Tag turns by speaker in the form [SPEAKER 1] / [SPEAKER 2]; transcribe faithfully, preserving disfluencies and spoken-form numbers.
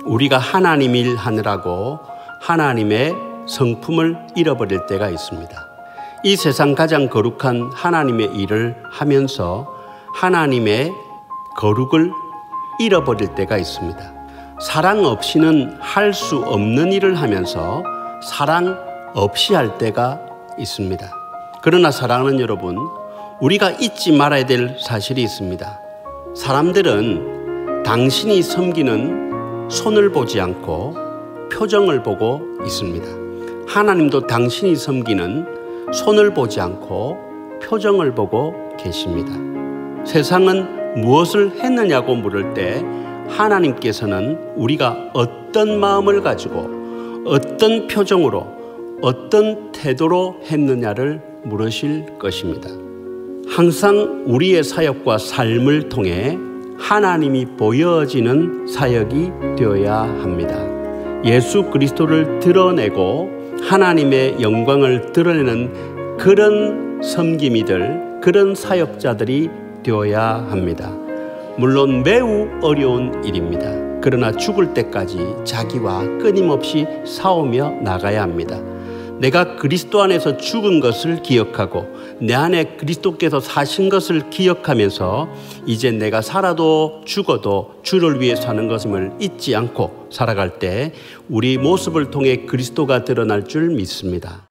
[SPEAKER 1] 우리가 하나님 일 하느라고 하나님의 성품을 잃어버릴 때가 있습니다. 이 세상 가장 거룩한 하나님의 일을 하면서 하나님의 거룩을 잃어버릴 때가 있습니다. 사랑 없이는 할 수 없는 일을 하면서 사랑 없이 할 때가 있습니다. 그러나 사랑하는 여러분, 우리가 잊지 말아야 될 사실이 있습니다. 사람들은 당신이 섬기는 손을 보지 않고 표정을 보고 있습니다. 하나님도 당신이 섬기는 손을 보지 않고 표정을 보고 계십니다. 세상은 무엇을 했느냐고 물을 때 하나님께서는 우리가 어떤 마음을 가지고 어떤 표정으로 어떤 태도로 했느냐를 물으실 것입니다. 항상 우리의 사역과 삶을 통해 하나님이 보여지는 사역이 되어야 합니다. 예수 그리스도를 드러내고 하나님의 영광을 드러내는 그런 섬김이들, 그런 사역자들이 되어야 합니다. 물론 매우 어려운 일입니다. 그러나 죽을 때까지 자기와 끊임없이 싸우며 나가야 합니다. 내가 그리스도 안에서 죽은 것을 기억하고 내 안에 그리스도께서 사신 것을 기억하면서 이제 내가 살아도 죽어도 주를 위해 사는 것임을 잊지 않고 살아갈 때 우리 모습을 통해 그리스도가 드러날 줄 믿습니다.